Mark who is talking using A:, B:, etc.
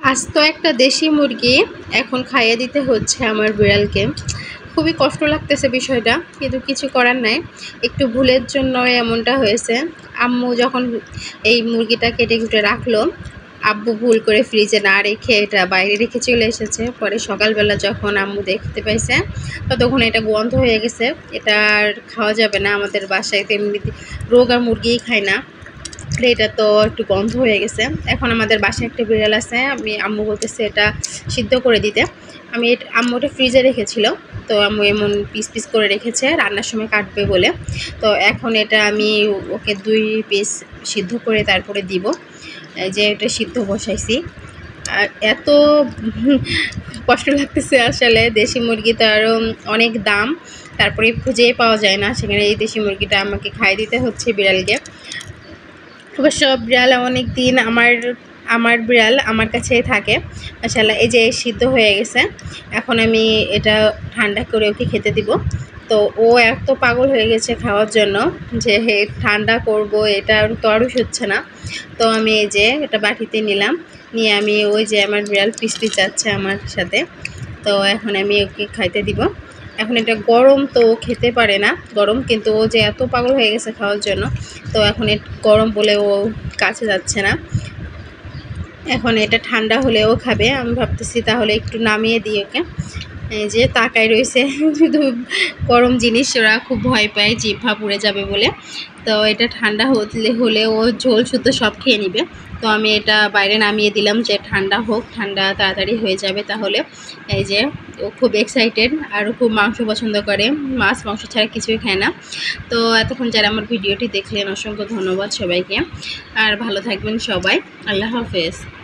A: আস্ত একটা দেশি মুরগি এখন খাইয়ে দিতে হচ্ছে আমার বিড়ালকে। খুবই কষ্ট লাগতেছে বিষয়টা, কিন্তু কিছু করার নাই। একটু ভুলের জন্য এমনটা হয়েছে। আম্মু যখন এই মুরগিটা কেটে কুটে রাখলো, আব্বু ভুল করে ফ্রিজে না রেখে এটা বাইরে রেখে চলে এসেছে। পরে সকালবেলা যখন আম্মু দেখতে পাইছে, ততক্ষণ এটা গন্ধ হয়ে গেছে। এটা আর খাওয়া যাবে না। আমাদের বাসায় তেমনি রোগা মুরগিই খায় না, এটা তো একটু গন্ধ হয়ে গেছে। এখন আমাদের বাসায় একটা বিড়াল আছে, আম্মু বলতেছে এটা সিদ্ধ করে দিতে। আম্মু ওটা ফ্রিজে রেখেছিল, তো আম্মু এমন পিস পিস করে রেখেছে রান্নার সময় কাটবে বলে। তো এখন এটা আমি ওকে 2 পিস সিদ্ধ করে তারপরে দিব। এই যে এটা সিদ্ধ বসাইছি। আর এত কষ্ট লাগতেছে আসলে। দেশি মুরগি তো আরও অনেক দাম, তারপরে খুঁজেই পাওয়া যায় না, সেখানে এই দেশি মুরগিটা আমাকে খাইয়ে দিতে হচ্ছে বিড়ালকে। অবশ্য বিড়াল অনেক দিন আমার বিড়াল আমার কাছেই থাকে মাশাআল্লাহ। এই যে সিদ্ধ হয়ে গেছে, এখন আমি এটা ঠান্ডা করে ওকে খেতে দিব। তো ও এত পাগল হয়ে গেছে খাওয়ার জন্য যে ঠান্ডা করব, এটা তো আরও হচ্ছে না। তো আমি এই যে এটা বাটিতে নিলাম, নিয়ে আমি ওই যে আমার বিড়াল পিস পিস যাচ্ছে আমার সাথে, তো এখন আমি ওকে খাইতে দিব। এখন এটা গরম, তো খেতে পারে না গরম, কিন্তু ও যে এত পাগল হয়ে গেছে খাওয়ার জন্য, তো এখন গরম বলে ও কাছে যাচ্ছে না। এখন এটা ঠান্ডা হলে ও খাবে। আমি ভাবতেছি তাহলে একটু নামিয়ে দিই ওকে। এই যে তাকায় রয়েছে, শুধু গরম জিনিস ওরা খুব ভয় পায়, জিহ্বা পুড়ে যাবে বলে। তো এটা ঠান্ডা হলে ও ঝোল শুদ্ধ সব খেয়ে নিবে। তো আমি এটা বাইরে নামিয়ে দিলাম যে ঠান্ডা হোক, ঠান্ডা তাড়াতাড়ি হয়ে যাবে তাহলে। এই যে ও খুব এক্সাইটেড, আর খুব মাংস পছন্দ করে, মাছ মাংস ছাড়া কিছুই খায় না। তো এতক্ষণ যারা আমার ভিডিওটি দেখলেন অসংখ্য ধন্যবাদ সবাইকে, আর ভালো থাকবেন সবাই। আল্লাহ হাফেজ।